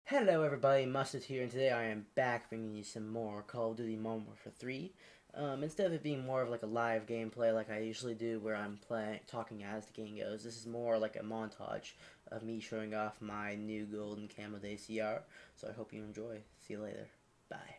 Hello everybody, Monatage here, and today I am back bringing you some more Call of Duty Modern Warfare 3. Instead of it being more of like a live gameplay like I usually do where I'm talking as the game goes, this is more like a montage of me showing off my new golden camo ACR. So I hope you enjoy. See you later. Bye.